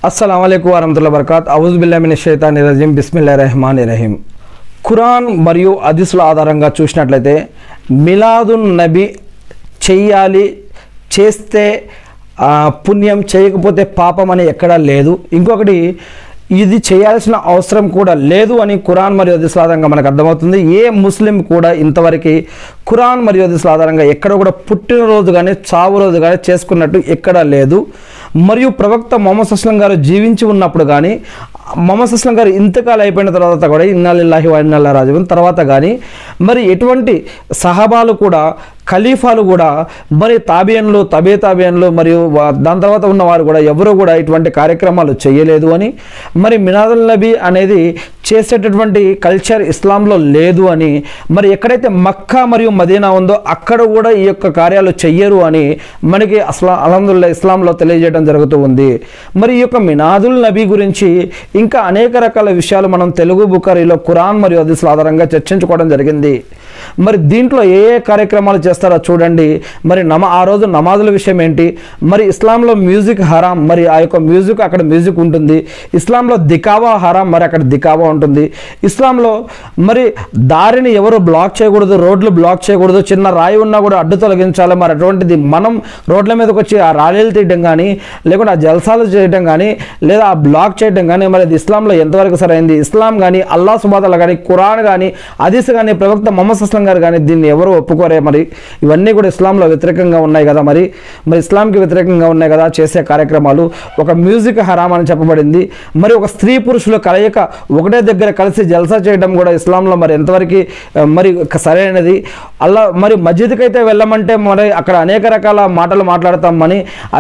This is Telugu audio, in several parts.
अस्सलाम वालेकुम वरहमतुल्लाहि वबरकात औज़ु बिल्लाहि मिनश शैతానిర్ రజీం బిస్మిల్లాహిర్ రహమానిర్ రహీం ఖురాన్ మరియు హదీసుల ఆధారంగా చూసినట్లయితే మిలాదున్ నబీ చేయాలి, చేస్తే పుణ్యం, చేయకపోతే పాపం అని ఎక్కడా లేదు. ఇంకొకటి ఇది చేయాల్సిన అవసరం కూడా లేదు అని ఖురాన్ మరియు హదీసుల ఆధారంగా మనకు అర్థమవుతుంది. ఏ ముస్లిం కూడా ఇంతవరకు ఖురాన్ మరియు హదీసుల ఆధారంగా ఎక్కడ కూడా పుట్టినరోజు కానీ చావు రోజు కానీ చేసుకున్నట్టు ఎక్కడా లేదు. మరియు ప్రవక్త మొహమ్మద్ అస్లం గారు జీవించి ఉన్నప్పుడు కానీ మొహమ్మద్ అస్లం గారు ఇంతకాలం అయిపోయిన తర్వాత కూడా ఇన్నా లిల్లాహి వ ఇన్నా ఇలైహి రాజిఊన్ తర్వాత కానీ మరి ఎటువంటి సహాబాలు కూడా ఖలీఫాలు కూడా మరి తాబియన్లు తాబియన్లు మరియు దాని తర్వాత ఉన్నవారు కూడా ఎవరు కూడా ఇటువంటి కార్యక్రమాలు చేయలేదు అని, మరి మిలాదున్ నబీ అనేది చేసేటటువంటి కల్చర్ ఇస్లాంలో లేదు అని, మరి ఎక్కడైతే మక్కా మరియు మదీనా ఉందో అక్కడ కూడా ఈ యొక్క కార్యాలు చెయ్యరు అని మనకి అల్హమ్దులిల్లాహ్ ఇస్లాంలో తెలియజేయడం జరుగుతూ ఉంది. మరి ఈ యొక్క మిలాదుల్ నబీ గురించి ఇంకా అనేక రకాల విషయాలు మనం తెలుగు బుఖారీలో ఖురాన్ మరియు హదీసుల ఆధారంగా చర్చించుకోవడం జరిగింది. మరి దీంట్లో ఏ ఏ కార్యక్రమాలు చేస్తారో చూడండి. మరి ఆ రోజు నమాజుల విషయం ఏంటి, మరి ఇస్లాంలో మ్యూజిక్ హరాం, మరి ఆ యొక్క మ్యూజిక్ అక్కడ మ్యూజిక్ ఉంటుంది. ఇస్లాంలో దికావా హరాం, మరి అక్కడ దికావా ఉంటుంది. ఇస్లాంలో మరి దారిని ఎవరు బ్లాక్ చేయకూడదు, రోడ్లు బ్లాక్ చేయకూడదు, చిన్న రాయి ఉన్నా కూడా అడ్డు తొలగించాలి. మరి అటువంటిది మనం రోడ్ల మీదకి వచ్చి ఆ ర్యాలీలు తీయడం కానీ, లేకుంటే ఆ జల్సాలు చేయడం కానీ, లేదా ఆ బ్లాక్ చేయడం కానీ మరి అది ఇస్లాంలో ఎంతవరకు సరైంది? ఇస్లాం కానీ అల్లాహ్ సుబ్హానహు వ తఆలా కానీ ఖురాన్ కానీ హదీస్ కానీ ప్రవక్త మొహమ్మద్ అస్లం గారు కానీ దీన్ని ఎవరు ఒప్పుకోరే. మరి ఇవన్నీ కూడా ఇస్లాంలో వ్యతిరేకంగా ఉన్నాయి కదా. మరి ఇస్లాంకి వ్యతిరేకంగా ఉన్నాయి కదా చేసే కార్యక్రమాలు. ఒక మ్యూజిక్ హరాం అని చెప్పబడింది. మరి ఒక స్త్రీ పురుషులు కలయిక ఒకటే దగ్గర కలిసి జల్సా చేయడం కూడా ఇస్లాంలో మరి ఎంతవరకు మరి సరైనది? అల్లా మరి మస్జిద్కి అయితే వెళ్ళమంటే మరి అక్కడ అనేక రకాల మాటలు మాట్లాడతామని,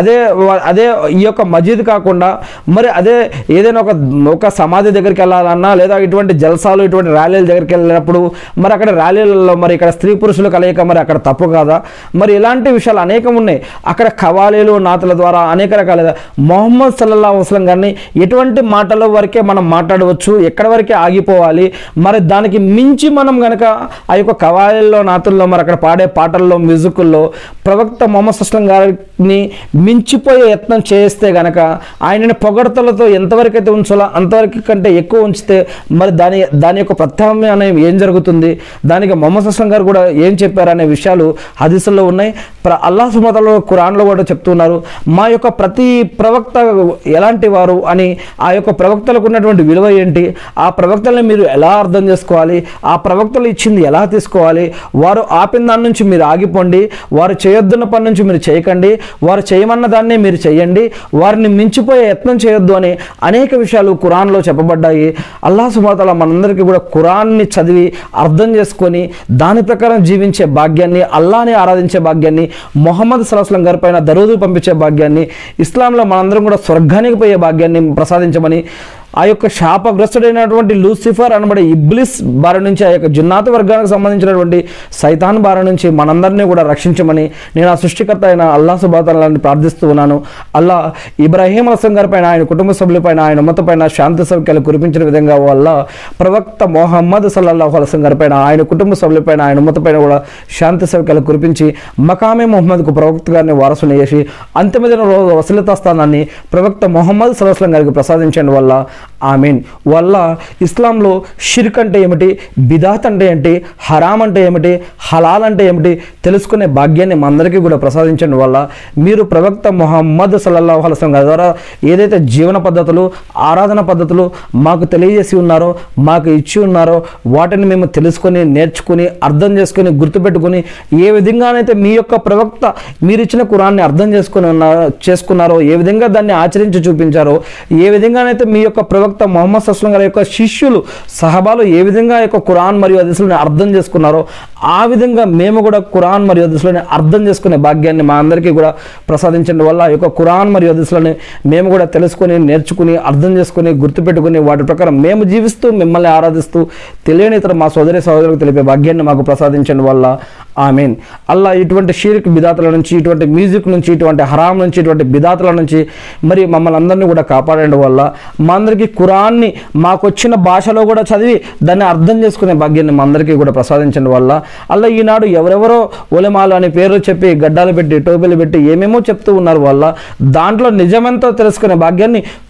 అదే ఈ యొక్క మస్జిద్ కాకుండా మరి అదే ఏదైనా ఒక సమాధి దగ్గరికి వెళ్ళాలన్నా, లేదా ఇటువంటి జల్సాలు ఇటువంటి ర్యాలీల దగ్గరికి వెళ్ళినప్పుడు మరి అక్కడ ర్యాలీలలో మరి ఇక్కడ స్త్రీ పురుషులు కలయిక మరి అక్కడ తప్పు కాదా? మరి ఇలాంటి విషయాలు అనేకం ఉన్నాయి. అక్కడ ఖవాలీలు నాతుల ద్వారా అనేక రకాల మొహమ్మద్ సల్లల్లాహు అలైహి వసల్లం గారిని ఎటువంటి మాటల వరకే మనం మాట్లాడవచ్చు, ఎక్కడ వరకే ఆగిపోవాలి. మరి దానికి మించి మనం కనుక ఆ యొక్క ఖవాలీల్లో నాతుల్లో మరి అక్కడ పాడే పాటల్లో మ్యూజిక్కుల్లో ప్రవక్త మొహమ్మద్ అస్లం గారిని మించిపోయే యత్నం చేస్తే గనక ఆయనని పొగడతలతో ఎంతవరకు అయితే ఉంచాలో అంతవరకు కంటే ఎక్కువ ఉంచితే మరి దాని యొక్క ప్రత్యామ్నాయం ఏం జరుగుతుంది? దానికి మొహమ్మద్ అస్లం గారు కూడా ఏం చెప్పారనే విషయాలు హదీసుల్లో ఉన్నాయి. అల్లాహ్ సుబ్హానహు వ తఆలా ఖురాన్లో కూడా చెప్తున్నారు. మా యొక్క ప్రతి ప్రవక్త ఎలాంటి వారు అని, ఆ యొక్క ప్రవక్తలకు ఉన్నటువంటి విలువ ఏంటి, ఆ ప్రవక్తలను మీరు ఎలా అర్థం చేసుకోవాలి, ఆ ప్రవక్తలు ఇచ్చింది ఎలా తీసుకోవాలి, వారు ఆపిన దాని నుంచి మీరు ఆగిపోండి, వారు చేయొద్దున్న పని నుంచి మీరు చేయకండి, వారు చేయమన్న దాన్ని మీరు చేయండి, వారిని మించిపోయే యత్నం చేయొద్దు అని అనేక విషయాలు ఖురాన్లో చెప్పబడ్డాయి. అల్లాహ్ సుబ్హానహు వ తఆలా మనందరికీ కూడా ఖురాన్ని చదివి అర్థం చేసుకొని దాని ప్రకారం జీవించే భాగ్యాన్ని, అల్లాహ్ని ఆరాధించే భాగ్యాన్ని, మొహమ్మద్ సల్లల్లాహు అలైహి వసల్లం గారి పైన దరూదు పంపించే భాగ్యాన్ని, ఇస్లాంలో మనందరం కూడా స్వర్గానికి పోయే భాగ్యాన్ని ప్రసాదించమని, ఆ యొక్క శాపగ్రస్తుడైనటువంటి లూసిఫర్ అనబడే ఇబ్లిస్ బారి నుంచి, ఆ యొక్క జిన్నాత్ వర్గానికి సంబంధించినటువంటి సైతాన్ బారి నుంచి మనందరినీ కూడా రక్షించమని నేను ఆ సృష్టికర్త అయిన అల్లాహ్ సుబ్హానహు వ తఆలాని ప్రార్థిస్తూ ఉన్నాను. అల్లాహ్ ఇబ్రాహీం అలైహిస్సలాం గారి పైన, ఆయన కుటుంబ సభ్యులపైన, ఆయన ఉమ్మత పైన శాంతి సౌఖ్యాలు కురిపించిన విధంగా వల్ల ప్రవక్త మొహమ్మద్ సల్లల్లాహు అలైహి వసల్లం గారి పైన, ఆయన కుటుంబ సభ్యులపైన, ఆయన ఉమ్మత పైన కూడా శాంతి సౌఖ్యాలు కురిపించి మకామే మొహమ్మద్కు ప్రవక్త గారిని వారసుని చేసి అంతిమ దిన రోజు వసీలతా స్థానాన్ని ప్రవక్త మొహమ్మద్ సల్లల్లాహు అలైహి వసల్లం గారికి ప్రసాదించండి వల్ల ఆమీన్. వల్ల ఇస్లాంలో షిర్క్ అంటే ఏమిటి, బిదాత్ అంటే ఏంటి, హరాం అంటే ఏమిటి, హలాల్ అంటే ఏమిటి తెలుసుకునే భాగ్యాన్ని మా అందరికీ కూడా ప్రసాదించండి వల్ల మీరు ప్రవక్త మొహమ్మద్ సల్లల్లాహు అలైహి వసల్లం గారి ద్వారా ఏదైతే జీవన పద్ధతులు, ఆరాధన పద్ధతులు మాకు తెలియజేసి ఉన్నారో, మాకు ఇచ్చి ఉన్నారో వాటిని మేము తెలుసుకొని, నేర్చుకుని, అర్థం చేసుకొని, గుర్తుపెట్టుకుని ఏ విధంగానైతే మీ యొక్క ప్రవక్త మీరిచ్చిన ఖురాన్ని అర్థం చేసుకున్నారో, ఏ విధంగా దాన్ని ఆచరించి చూపించారో, ఏ విధంగానైతే మీ యొక్క ప్రవక్త మొహమ్మద్ అస్లం గారి యొక్క శిష్యులు సహబాలు ఏ విధంగా యొక్క ఖురాన్ మరియు హదీసులను అర్థం చేసుకున్నారో ఆ విధంగా మేము కూడా ఖురాన్ మరియు హదీసులను అర్థం చేసుకునే భాగ్యాన్ని మా అందరికీ కూడా ప్రసాదించండి వల్ల ఈ యొక్క ఖురాన్ మరియు హదీసులను మేము కూడా తెలుసుకొని, నేర్చుకుని, అర్థం చేసుకుని, గుర్తుపెట్టుకుని వాటి ప్రకారం మేము జీవిస్తూ మిమ్మల్ని ఆరాధిస్తూ తెలియని ఇతర మా సోదరులకు తెలిపే భాగ్యాన్ని మాకు ప్రసాదించండి వల్ల ఆమీన్. అల్లా ఇటువంటి షిర్క్ బిదాతుల నుంచి, ఇటువంటి మ్యూజిక్ నుంచి, ఇటువంటి హరాం నుంచి, ఇటువంటి బిదాతుల నుంచి మరి మమ్మల్ని అందరినీ కూడా కాపాడండి వల్ల మా అందరికీ ఖురాన్ని మాకు వచ్చిన భాషలో కూడా చదివి దాన్ని అర్థం చేసుకునే భాగ్యాన్ని మా అందరికీ కూడా ప్రసాదించండి వల్ల అలా ఈనాడు ఎవరెవరో ఉలమాలు అనే పేర్లు చెప్పి గడ్డాలు పెట్టి టోపీలు పెట్టి ఏమేమో చెప్తూ ఉన్నారు వల్ల దాంట్లో నిజమెంతో తెలుసుకునే భాగ్యాన్ని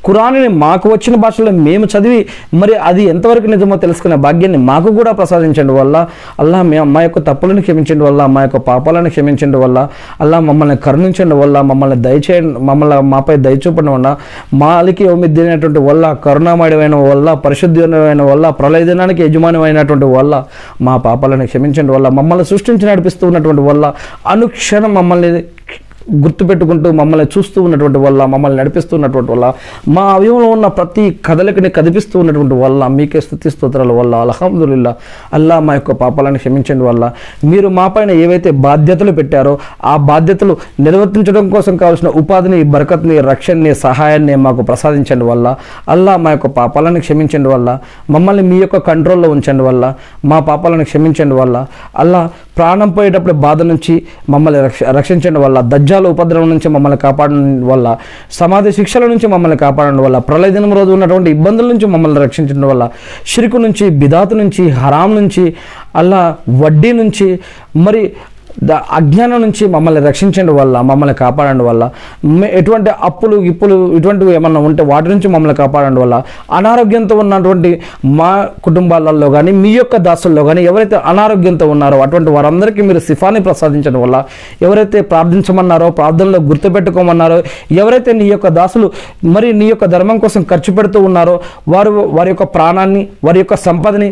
ఖురాన్ని మాకు వచ్చిన భాషలో మేము చదివి మరి అది ఎంతవరకు నిజమో తెలుసుకునే భాగ్యాన్ని మాకు కూడా ప్రసాదించండి వల్ల అల్లా మా యొక్క తప్పులను క్షమించండి వల్ల మా యొక్క పాపాలను క్షమించండి వల్ల అల్లా మమ్మల్ని కరుణించండి వల్ల మమ్మల్ని మాపై దయచూపడం వల్ల మాలికి యౌమిద్దీనటువంటి వల్ల కరుణామయుడమైన వల్ల పరిశుద్ధమైన వల్ల ప్రళయ దినానికి యజమానమైనటువంటి వల్ల మా పాపాలను క్షమించండి వల్ల మమ్మల్ని సృష్టించి నడిపిస్తూ ఉన్నటువంటి వల్ల అనుక్షణం మమ్మల్ని గుర్తుపెట్టుకుంటూ మమ్మల్ని చూస్తూ ఉన్నటువంటి వల్ల మమ్మల్ని నడిపిస్తున్నటువంటి వల్ల మా అవయవంలో ఉన్న ప్రతి కదలికని కదిపిస్తూ ఉన్నటువంటి వల్ల మీకే స్తుతి స్తోత్రాల వల్ల అల్హమ్దులిల్లా అల్లా మా యొక్క పాపాలను క్షమించండి వల్ల మీరు మా పైన ఏవైతే బాధ్యతలు పెట్టారో ఆ బాధ్యతలు నిర్వర్తించడం కోసం కావాల్సిన ఉపాధిని బరకత్ని రక్షణని సహాయాన్ని మాకు ప్రసాదించండి వల్ల అల్లా మా యొక్క పాపాలను క్షమించండి వల్ల మమ్మల్ని మీ యొక్క కంట్రోల్లో ఉంచండి వల్ల మా పాపాలను క్షమించండి వల్ల అల్లా ప్రాణం పోయేటప్పుడు బాధ నుంచి మమ్మల్ని రక్షించండి వల్ల దజ్జాల ఉపద్రవం నుంచి మమ్మల్ని కాపాడడం వల్ల సమాధి శిక్షల నుంచి మమ్మల్ని కాపాడడం వల్ల ప్రళయ దినం రోజు ఉన్నటువంటి ఇబ్బందుల నుంచి మమ్మల్ని రక్షించడం వల్ల షిర్కు నుంచి బిదాతు నుంచి హరాం నుంచి అల్లా వడ్డీ నుంచి మరి అజ్ఞానం నుంచి మమ్మల్ని రక్షించండి వల్ల మమ్మల్ని కాపాడండి వల్ల ఎటువంటి అప్పులు గిప్పులు ఇటువంటివి ఏమన్నా ఉంటే వాటి నుంచి మమ్మల్ని కాపాడండి వల్ల అనారోగ్యంతో ఉన్నటువంటి మా కుటుంబాలలో కానీ మీ యొక్క దాసుల్లో కానీ ఎవరైతే అనారోగ్యంతో ఉన్నారో అటువంటి వారందరికీ మీరు శిఫాని ప్రసాదించడం వల్ల ఎవరైతే ప్రార్థించమన్నారో ప్రార్థనలో గుర్తుపెట్టుకోమన్నారో ఎవరైతే నీ యొక్క దాసులు మరి నీ యొక్క ధర్మం కోసం ఖర్చు పెడుతూ ఉన్నారో వారి యొక్క ప్రాణాన్ని వారి యొక్క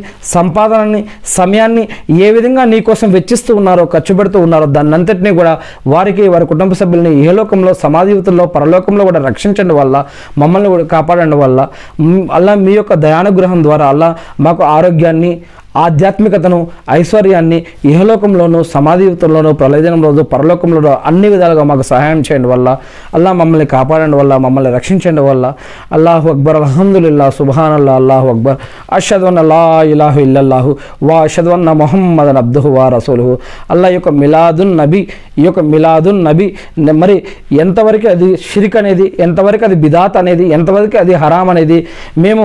సంపాదనని సమయాన్ని ఏ విధంగా నీ కోసం వెచ్చిస్తూ ఉన్నారో ఖర్చు పెడుతూ ఉన్నారో దాన్ని అంతటినీ కూడా వారికి వారి కుటుంబ సభ్యుల్ని ఇహలోకంలో సమాధియుతుల్లో పరలోకంలో కూడా రక్షించండి వల్ల మమ్మల్ని కూడా కాపాడండి వల్ల అల్లా మీ యొక్క దయానుగ్రహం ద్వారా అల్లా మాకు ఆరోగ్యాన్ని ఆధ్యాత్మికతను ఐశ్వర్యాన్ని ఇహలోకంలోనూ సమాధియుతంలోనూ ప్రళయదినం రోజు పరలోకంలోనూ అన్ని విధాలుగా మాకు సహాయం చేయండి వల్ల అల్లా మమ్మల్ని కాపాడండి వల్ల మమ్మల్ని రక్షించండి వల్ల అల్లాహు అక్బర్ అల్హమ్దులిల్లా సుబ్హానల్లా అల్లాహు అక్బర్ అష్హదు అన్న లా ఇలాహు ఇల్లల్లాహు వా అష్హదు అన్న ముహమ్మదన్ అబ్దుహు వా రసూలుహు అల్లా యొక్క మిలాదున్ నబీ ఈ యొక్క మిలాదున్ నబీ మరి ఎంతవరకు అది షిర్క్ అనేది ఎంతవరకు అది బిదాత్ అనేది ఎంతవరకు అది హరాం అనేది మేము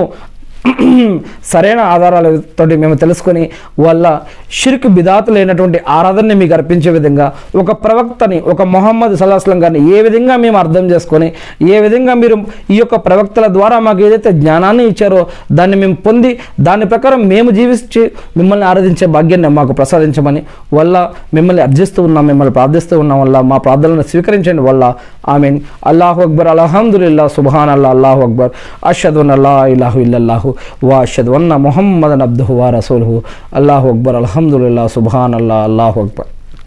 సరైన ఆధారాలతోటి మేము తెలుసుకొని వాళ్ళ షిర్క్ బిదాత్ లేనటువంటి ఆరాధనని మీకు అర్పించే విధంగా ఒక ప్రవక్తని ఒక మొహమ్మద్ సల్లల్లాహు అలైహి వసల్లం గారిని ఏ విధంగా మేము అర్థం చేసుకొని ఏ విధంగా మీరు ఈ యొక్క ప్రవక్తల ద్వారా మాకు ఏదైతే జ్ఞానాన్ని ఇచ్చారో దాన్ని మేము పొంది దాని ప్రకారం మేము జీవించి మిమ్మల్ని ఆరాధించే భాగ్యాన్ని మాకు ప్రసాదించమని వల్ల మిమ్మల్ని అర్జిస్తూ ఉన్నాం మిమ్మల్ని ప్రార్థిస్తూ ఉన్నాం వల్ల మా ప్రార్థనలను స్వీకరించండి వల్ల ఆమీన్ అల్లాహు అక్బర్ అల్హమ్దులిల్లా సుబ్హానల్లా అల్లాహు అక్బర్ అష్హదు అన్న లా ఇలాహు ఇల్లల్లాహు వా అష్హదు అన్న ముహమ్మదన్ అబ్దుహు వా రసూలుహు అల్లాహు అక్బర్ అల్హమ్దులిల్లా సుబ్హానల్లా అల్లాహు అక్బర్.